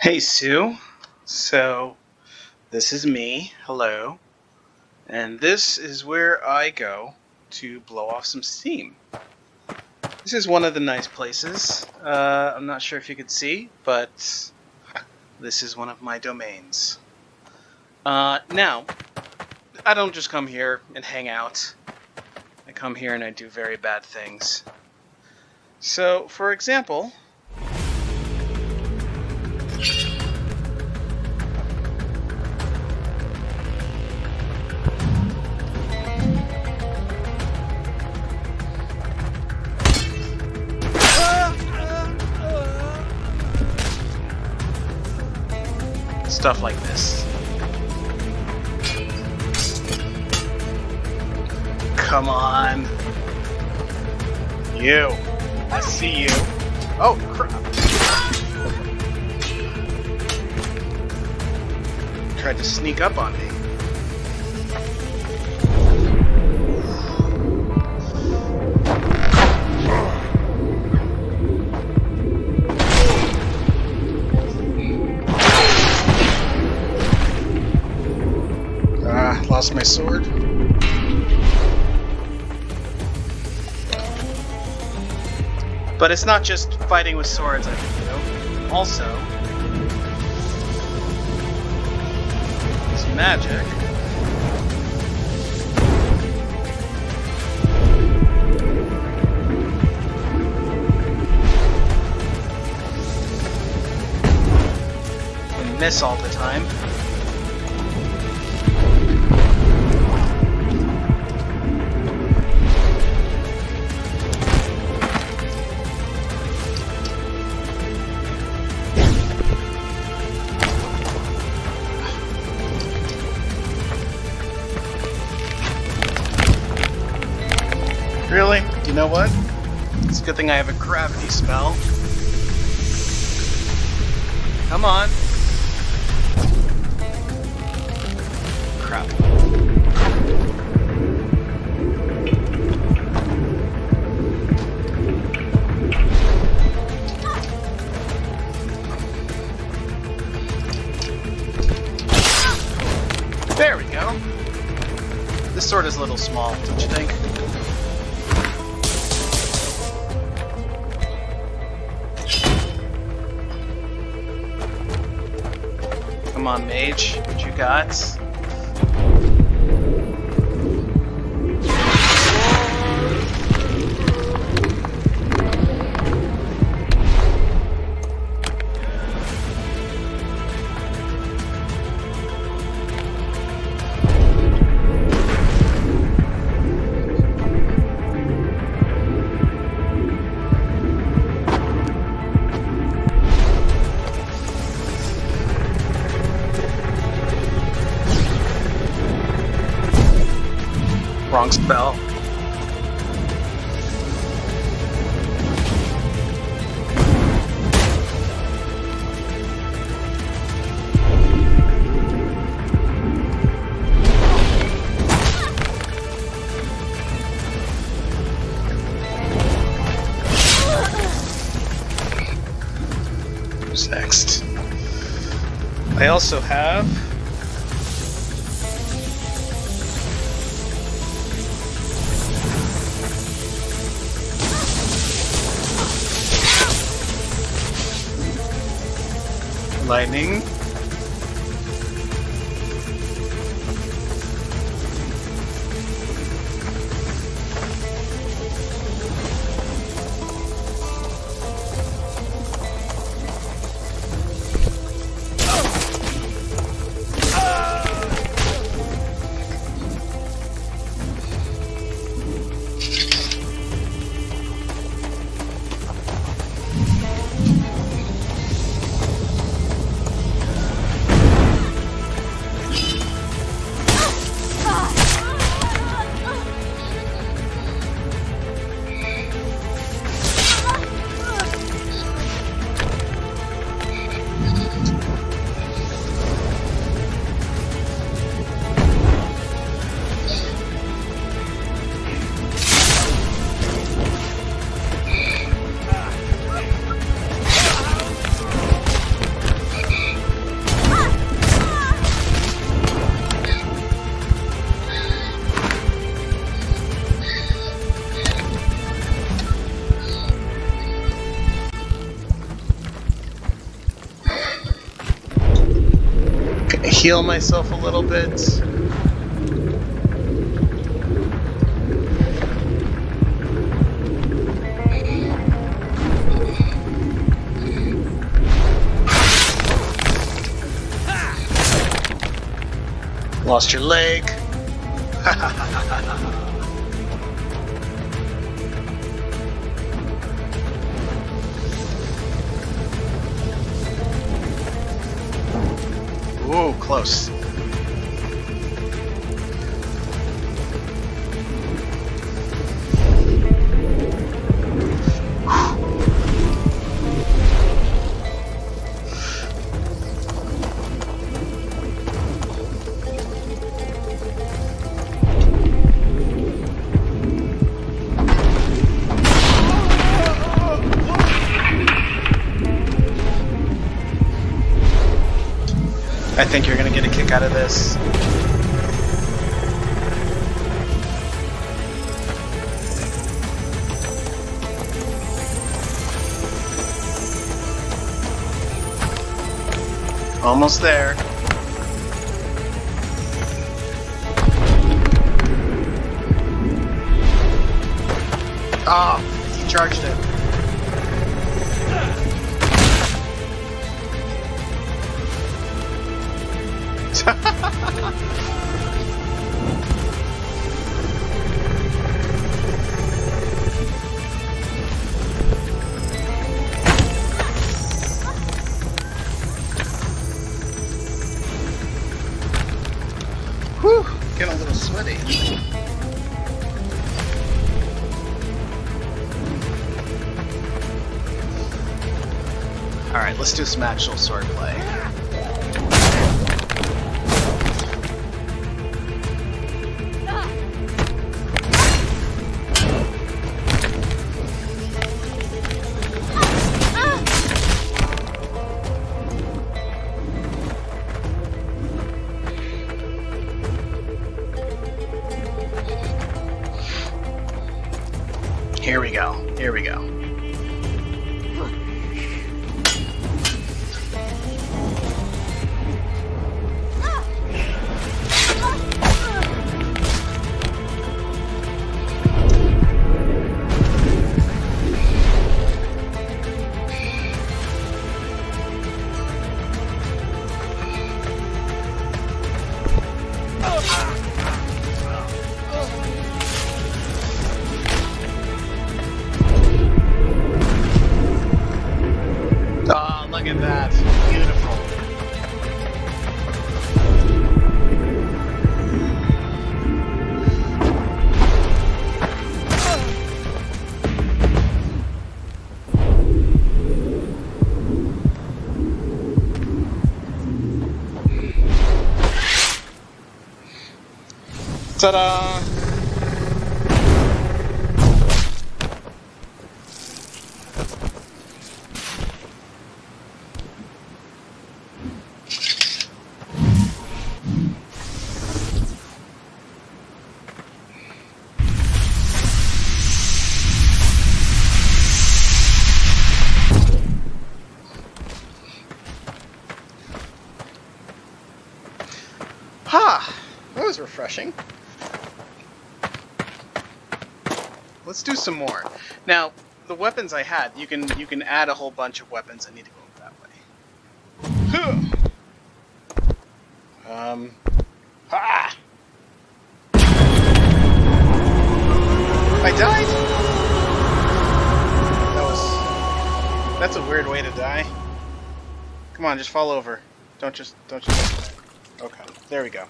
Hey Sue, so this is me, hello, and this is where I go to blow off some steam. This is one of the nice places. I'm not sure if you could see, but this is one of my domains. Now, I don't just come here and hang out. I come here and I do very bad things. So, for example, stuff like this. Come on. You. I see you. Oh, crap. Tried to sneak up on me. Lost my sword. But it's not just fighting with swords I can do. Also, it's magic. And miss all the time. Really? You know what? It's a good thing I have a gravity spell. Come on. Crap. There we go. This sword is a little small, don't you think? Come on, mage. What you got? Wrong spell. Who's next? I also have lightning. heal myself a little bit. Lost your leg. Ooh, close. I think you're gonna get a kick out of this. Almost there. Ah, oh, he charged it. Whew, getting a little sweaty. Alright, let's do some actual swordplay. Here we go. Here we go. Oh, look at that. Beautiful. Ta-da! Ha! That was refreshing. Let's do some more. Now, the weapons I had, you can add a whole bunch of weapons. I need to go that way. Ha! I died? That's a weird way to die. Come on, just fall over. Don't just. Okay, there we go.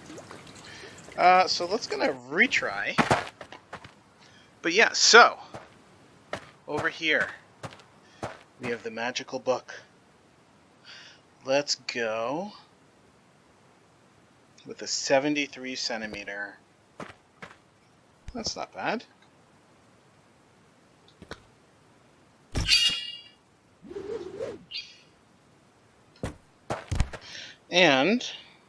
So let's gonna retry. But yeah, so over here we have the magical book. Let's go with a 73 centimeter. That's not bad. And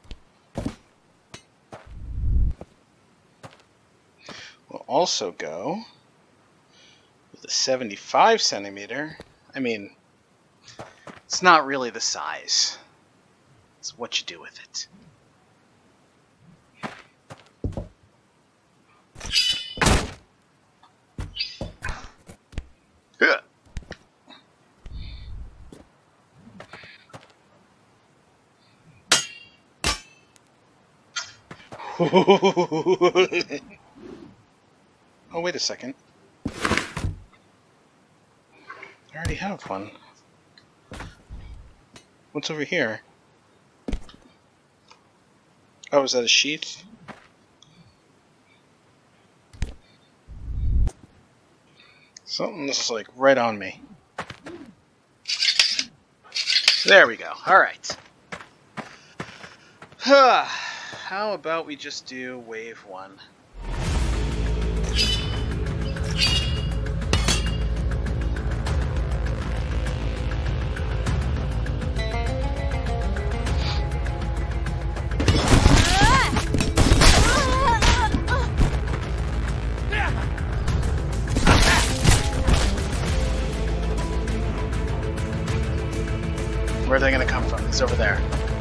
we'll also go with a 75 centimeter. I mean, it's not really the size. It's what you do with it. Oh, wait a second. I already have one. What's over here? Oh, is that a sheath? Something that's like right on me. There we go. Alright. How about we just do wave 1? Where are they going to come from? It's over there.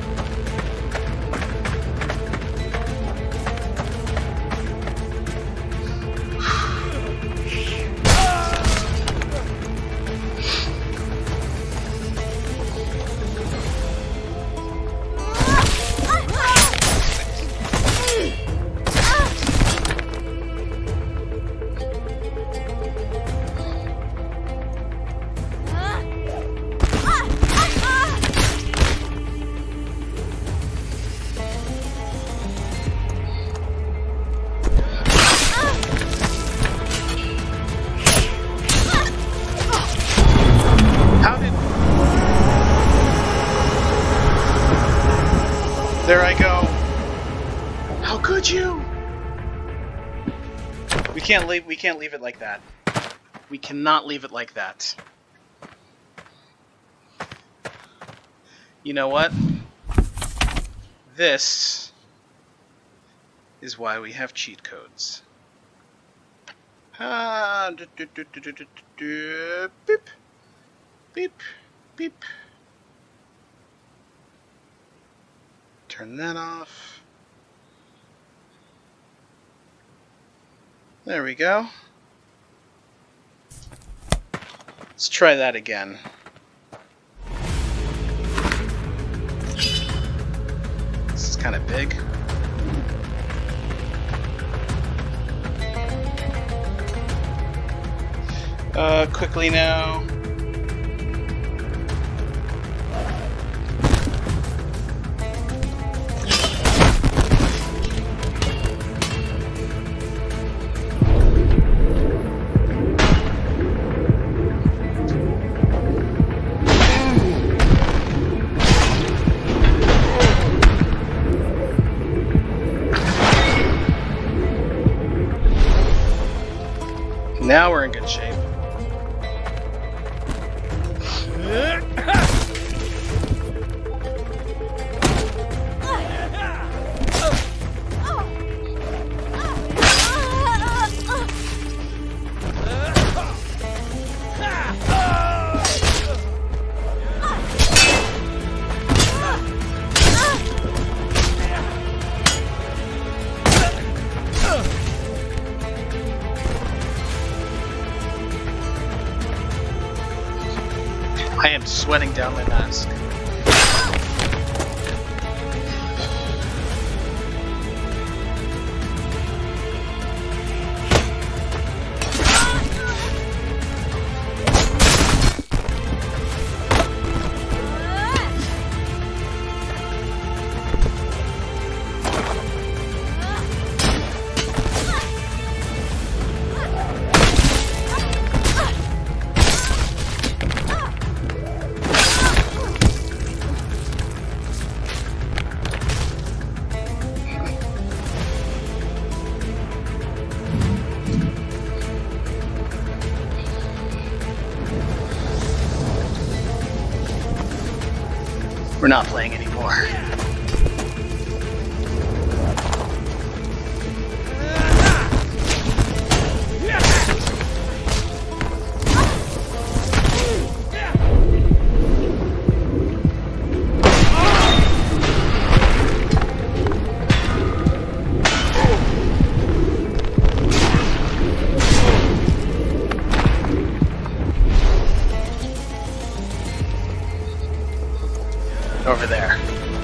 There I go. How could you? We can't leave it like that. We cannot leave it like that. You know what? This is why we have cheat codes. Beep. Beep. Beep. Turn that off. There we go. Let's try that again. This is kind of big. Quickly now. Now we're in good shape. I am sweating down my mask. We're not playing anymore. over there.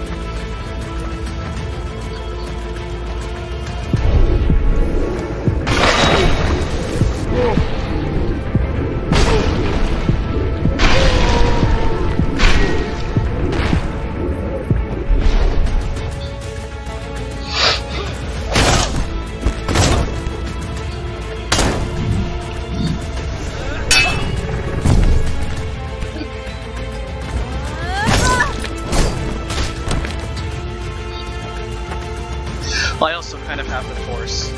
Well, I also kind of have the force.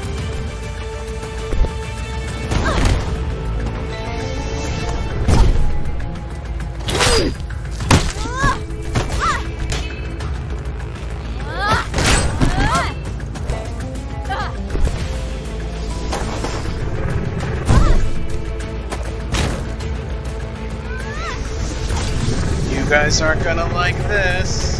You guys aren't gonna like this.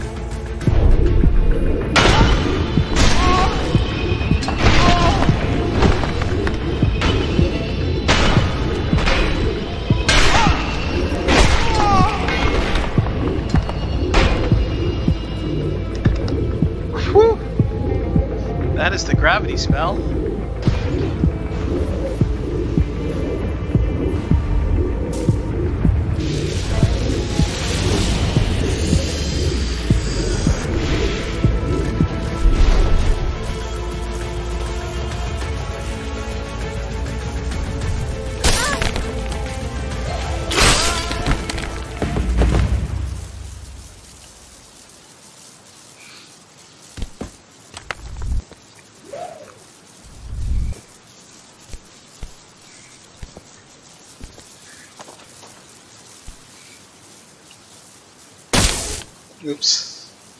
That is the gravity spell. Oops.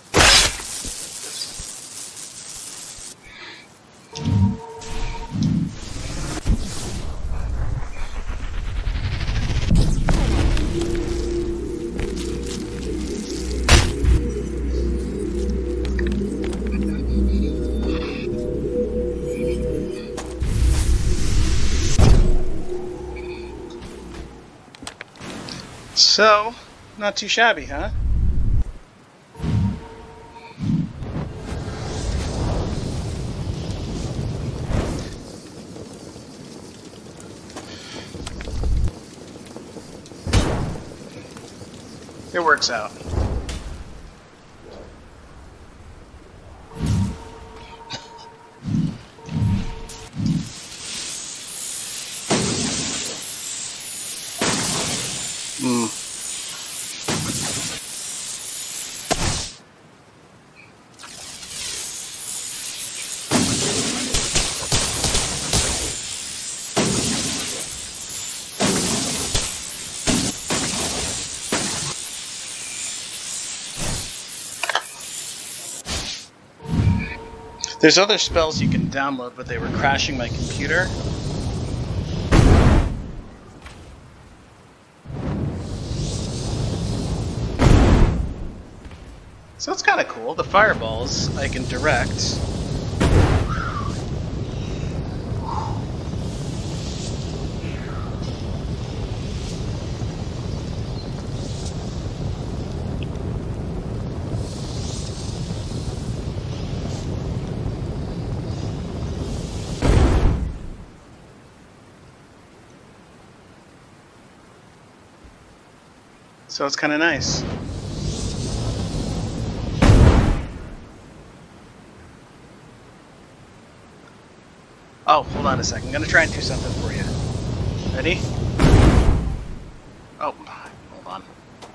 So, not too shabby, huh? It works out. There's other spells you can download, but they were crashing my computer. So it's kind of cool. The fireballs I can direct. So it's kind of nice. Oh, hold on a second. I'm going to try and do something for you. Ready? Oh, hold on.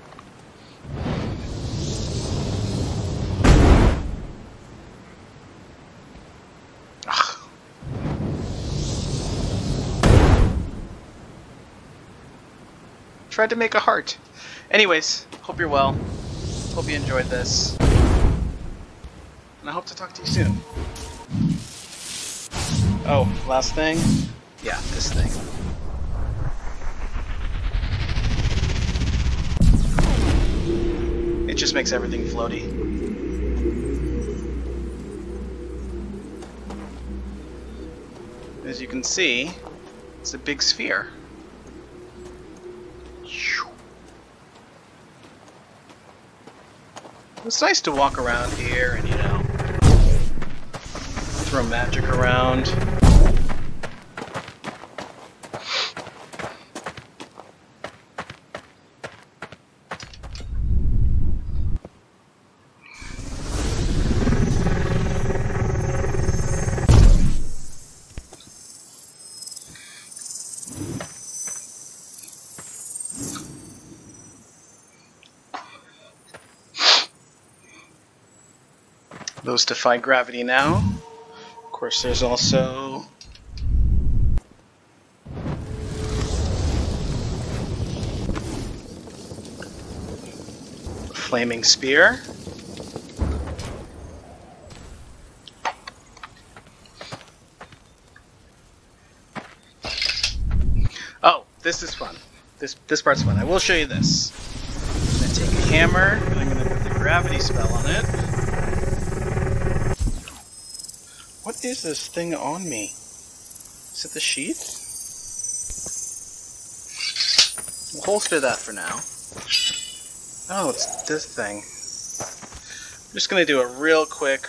Ugh. Tried to make a heart. Anyways, hope you're well. Hope you enjoyed this. And I hope to talk to you soon. Oh, last thing? Yeah, this thing. It just makes everything floaty. As you can see, it's a big sphere. It's nice to walk around here and, you know, throw magic around. Those defy gravity now. Of course, there's also flaming spear. Oh, this is fun. This part's fun. I will show you this. I'm gonna take a hammer and I'm gonna put the gravity spell on it. What is this thing on me? Is it the sheet? We'll holster that for now. Oh, it's this thing. I'm just gonna do a real quick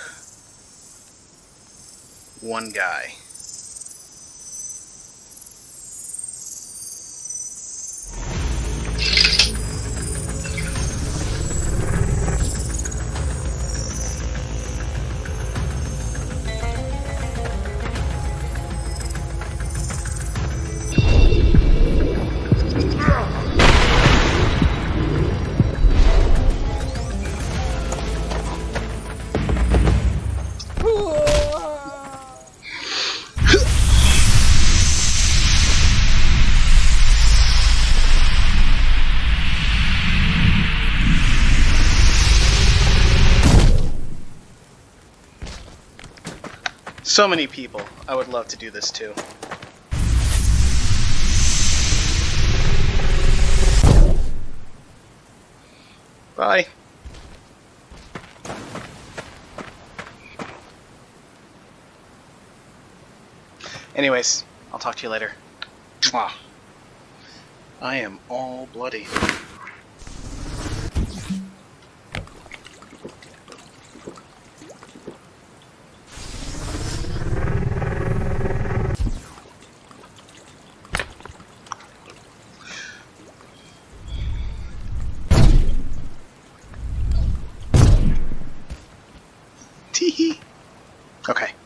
one guy. So many people I would love to do this to. Bye. Anyways, I'll talk to you later. Mwah. I am all bloody. Tee-hee. Okay.